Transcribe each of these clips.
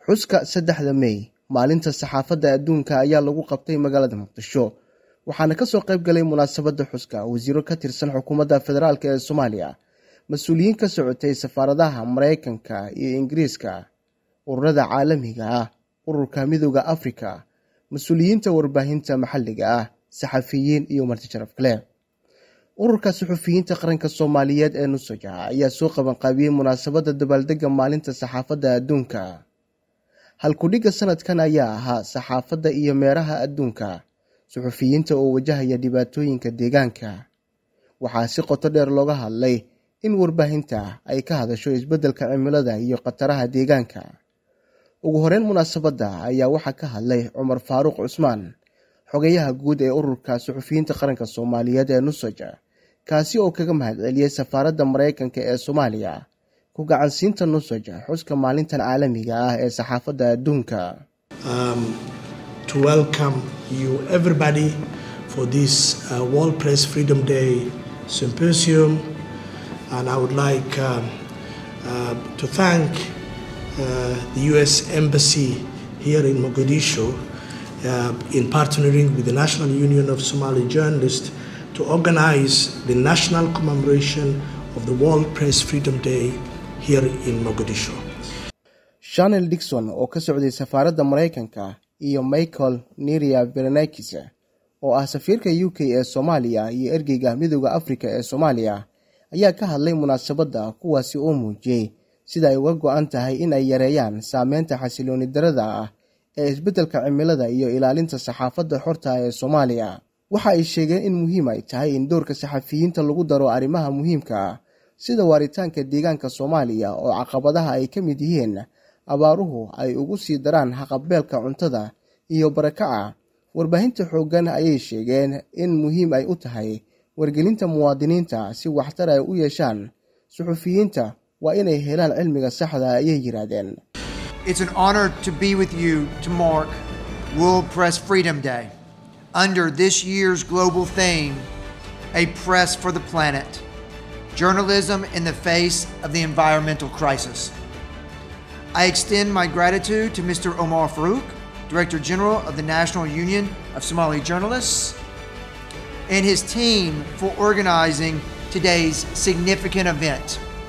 xuska 3 May maalinta saxaafadda adduunka ayaa lagu qabtay magaalada Muqdisho waxaana ka soo qayb galay munaasabadda xuska wasiiro ka tirsan xukuumadda federaalka ee Soomaaliya mas'uuliyiin ka socotay safaaradaha Mareykanka iyo Ingiriiska ururada caalamiga ah ururka midowga Afrika mas'uuliyiinta warbaahinta maxalliga ah saxafiyiin iyo marti sharaf kale ururka saxafiyiinta qaranka Soomaaliyeed ee Nusaja ayaa soo qaban qaabiyay munaasabadda dabaaldegga maalinta saxaafadda adduunka halkudhiga sanadkan ayaa ahaa saxaafadda iyo meeraha adduunka saxafiyiinta oo wajahaya dhibaatooyinka deegaanka waxaa si qoto dheer looga hadlay in warbaahinta ay ka hadasho isbeddelka cimilada iyo qataraha deegaanka ugu horeyn munaasabadda ayaa waxaa ka hadlay Cumar Faaruq Cusmaan xogayaha guud ee ururka saxafiyiinta qaranka Soomaaliyeed ee Nusaja kaasi oo kaga mahadceliyay safaaradda Mareykanka ee Soomaaliya ku gacansiinta Nusaja xuska maalintan caalamiga ah ee saxaafadda adduunka. To welcome you everybody for this World Press Freedom Day Symposium, and I would like to thank the US Embassy here in Mogadishu in partnering with the National Union of Somali Journalists to organize the national commemoration of the World Press Freedom Day here in Mogadishu. Chanel Dixon oo ka socday safaaradda Mareykanka iyo Michael Niria Berenakis oo ah safiirka UK ee Soomaaliya iyo ergeyga midowga Afrika ee Soomaaliya ayaa ka hadlay munaasabadda kuwaasi oo muujiyay sida ay uga go'an tahay in ay yareeyaan saameynta xasilooni darrada ah ee isbeddelka cimilada iyo ilaalinta saxaafadda xorta ah ee Soomaaliya waxa ay sheegeen in muhiim ay tahay in doorka saxafiyiinta lagu daro arrimaha muhiimka ah sida waaritaanka deegaanka Soomaaliya oo caqabadaha ay ka mid yihiin abaaruhu ay ugu sii daraan haqab-beelka cuntada iyo barakaca warbaahinta xooggan ayay sheegeen in muhiim ay u tahay wargelinta muwaadiniinta si waxtar ay u yeeshaan saxafiyiinta waa inay helaan cilmiga saxda ah ayay yiraahdeen. It's an honor to be with you to mark World Press Freedom Day under this year's global theme, A Press for the Planet, Journalism in the Face of the Environmental Crisis. I extend my gratitude to Mr. Omar Farouk, Director General of the National Union of Somali Journalists, and his team for organizing today's significant event.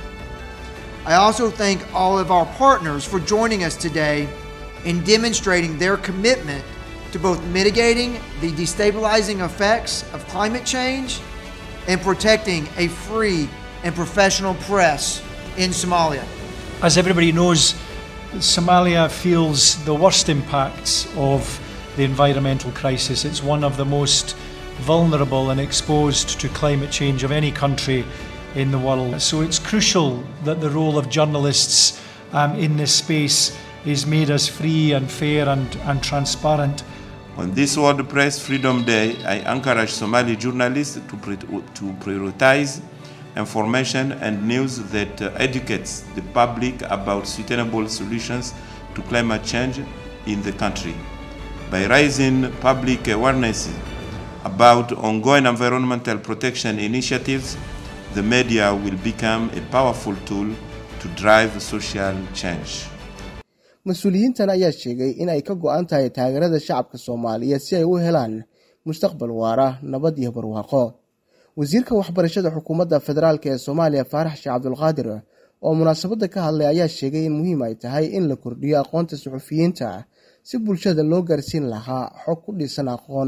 I also thank all of our partners for joining us today in demonstrating their commitment to both mitigating the destabilizing effects of climate change and protecting a free and professional press in Somalia. As everybody knows, Somalia feels the worst impacts of the environmental crisis. It's one of the most vulnerable and exposed to climate change of any country in the world. So it's crucial that the role of journalists in this space is made as free and fair and transparent. On this World Press Freedom Day, I encourage Somali journalists to prioritize information and news that educates the public about sustainable solutions to climate change in the country. By raising public awareness about ongoing environmental protection initiatives, the media will become a powerful tool to drive social change. Mas'uuliyiintan ayaa sheegay in ay ka go'an tahay taageerada shacabka Soomaaliyeed si ay u helaan mustaqbal waara, nabad iyo barwaaqo. Wasiirka waxbarashada xukuumadda federaalka ee Soomaaliya Faarax Sheekh Cabdulqaadir oo munaasabadda ka hadlay ayaa sheegay in muhiim ay tahay in la kordhiyo aqoonta saxafiyiinta si bulshada loo gaarsiin lahaa xog ku dhisan aqoon.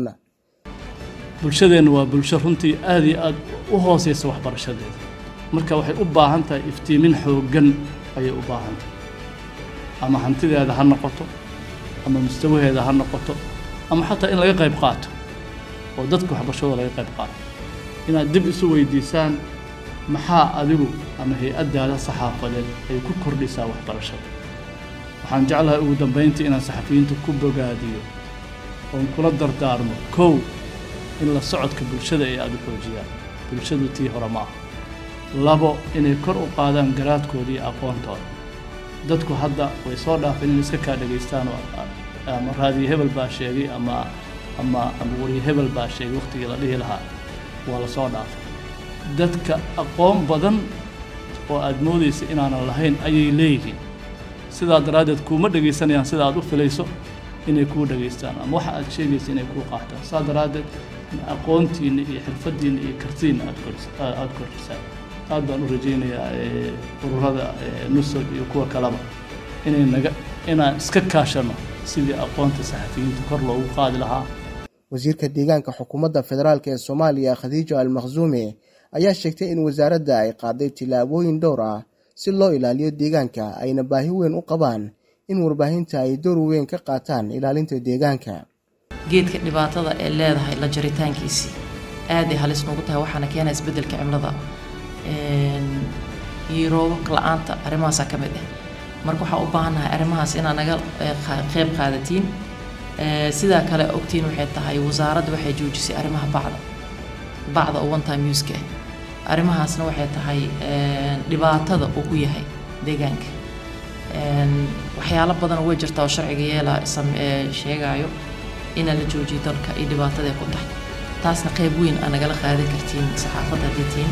bulshadeena waa bulsho runtii aad iyo aad u hooseysa waxbarashadeeda marka waxay u baahan tahay iftiimin xooggan ayay u baahan tahay ama hantideeda ha noqoto ama mustawaheeda ha noqoto ama xataa in laga qayb qaato oo dadku waxbarashada laga qayb qaato inaad dib isu weydiisaan maxaa adigu ama hay'adaada saxaafadeed ay ku kordhisaa waxbarashada waxaan jeclahay ugu dambeyntii inaan saxafiyiinta ku bogaadiyo oo kula dardaarmo kow in la socodka bulshada ay aad u xoojiyaan bulshadu tii hore ma aha labo inay kor u qaadaan garaadkooda iyo aqoontooda dadku hadda way soo dhaafeen in iska kaa dhageystaan ama raadiyo hebel baa sheegay ama wariye hebel baa sheegay waqtigii la dhihi lahaa waa la soo dhaafay dadka aqoon badan oo aad moodaysa inaanan lahayn ayay leeyihiin sidaa daraaddeed kuuma dhegaysanayaan sida aad u filayso inay kuu dhageystaan ama waxa aad sheegaysa inay kuu qaataan saa daraaddeed aqoontiina iyo xirfadiina iyo kartiina aad kordhisaan aad baan u rajaynayaa ururada nusaj iyo kuwa kaleba inaan iska kaashano sidii aqoonta saxafiyiinta kor loogu qaadi lahaa. wasiirka deegaanka xukuumadda federaalk ee Soomaaliya Khadiija Al-Makhzuumi ayaa sheegtay in wasaaradda ay qaaday tilaabooyin dhowr ah si loo ilaaliyo deegaanka ayna baahi weyn u qabaan in warbaahinta ay door weyn ka qaataan ilaalinta deegaanka. geedka dhibaatada ee leedahay la jaritaankiisi aad ay halis ugu tahay waxaana keenay isbedelka cimilada iyo roobabka la'aanta arrimahaas ka mid ah marka waxa u baahanahay arrimahaas inaan naga qayb qaadatiin sida kale ogtiin waxay tahay wasaaradda waxay joojisay arrimaha bacda oo one time use ka arrimahaasna waxay tahay dhibaatada uu ku yahay deegaanka waxyaalo badan oo jirta oo sharciga sheegayo in la joojiyo dalka iyo dhibaatada ku tahay taasna qayb weyn aan naga qaadan kartiin saxaafadda diintiin.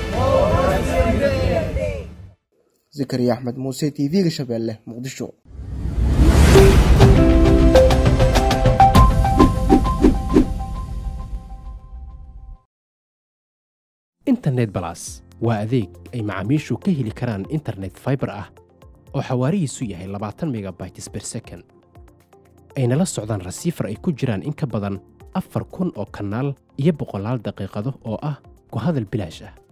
Zakariya Ahmed Muuse TV Shabeelle Muqdisho. internet plus waa adeeg ay macaamiishu ka heli karaan internet fiber ah oo xawaarihiisu yahay 20 megabytes per second ayna la socdaan rasiifar ay ku jiraan in ka badan 4,000 oo kanaal iyo 100 daqiiqado oo ah ku hadal bilaash ah.